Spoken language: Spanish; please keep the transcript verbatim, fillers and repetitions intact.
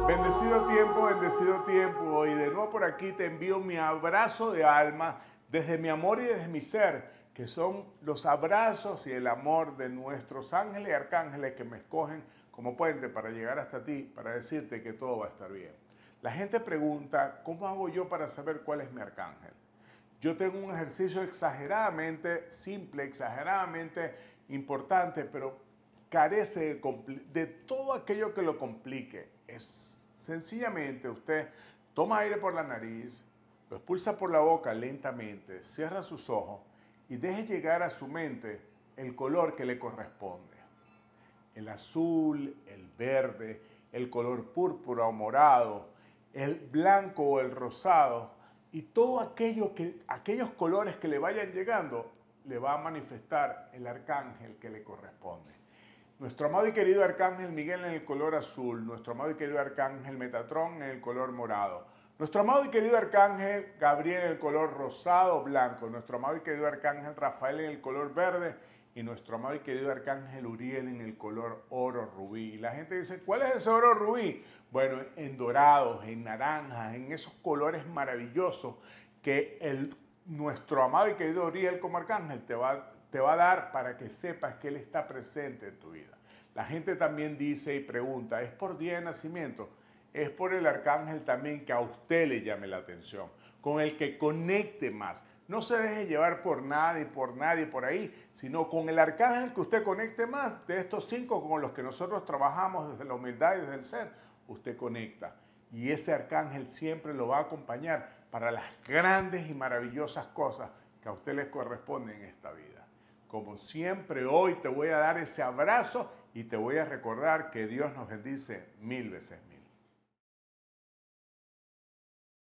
Bendecido tiempo, bendecido tiempo. Y de nuevo por aquí te envío mi abrazo de alma desde mi amor y desde mi ser, que son los abrazos y el amor de nuestros ángeles y arcángeles que me escogen como puente para llegar hasta ti, para decirte que todo va a estar bien. La gente pregunta, ¿cómo hago yo para saber cuál es mi arcángel? Yo tengo un ejercicio exageradamente simple, exageradamente importante, pero carece de, de todo aquello que lo complique. Es sencillamente usted toma aire por la nariz, lo expulsa por la boca lentamente, cierra sus ojos y deje llegar a su mente el color que le corresponde. El azul, el verde, el color púrpura o morado, el blanco o el rosado, y todo aquello que, aquellos colores que le vayan llegando, le va a manifestar el arcángel que le corresponde. Nuestro amado y querido arcángel Miguel en el color azul, nuestro amado y querido arcángel Metatrón en el color morado, nuestro amado y querido arcángel Gabriel en el color rosado o blanco, nuestro amado y querido arcángel Rafael en el color verde y nuestro amado y querido arcángel Uriel en el color oro rubí. Y la gente dice, ¿cuál es ese oro rubí? Bueno, en dorados, en naranjas, en esos colores maravillosos que el, nuestro amado y querido Uriel como arcángel te va, te va a dar para que sepas que él está presente en tu vida. La gente también dice y pregunta, ¿es por día de nacimiento? Es por el arcángel también que a usted le llame la atención, con el que conecte más. No se deje llevar por nada y por nadie por ahí, sino con el arcángel que usted conecte más. De estos cinco con los que nosotros trabajamos desde la humildad y desde el ser, usted conecta. Y ese arcángel siempre lo va a acompañar para las grandes y maravillosas cosas que a usted les corresponden en esta vida. Como siempre, hoy te voy a dar ese abrazo y te voy a recordar que Dios nos bendice mil veces mil.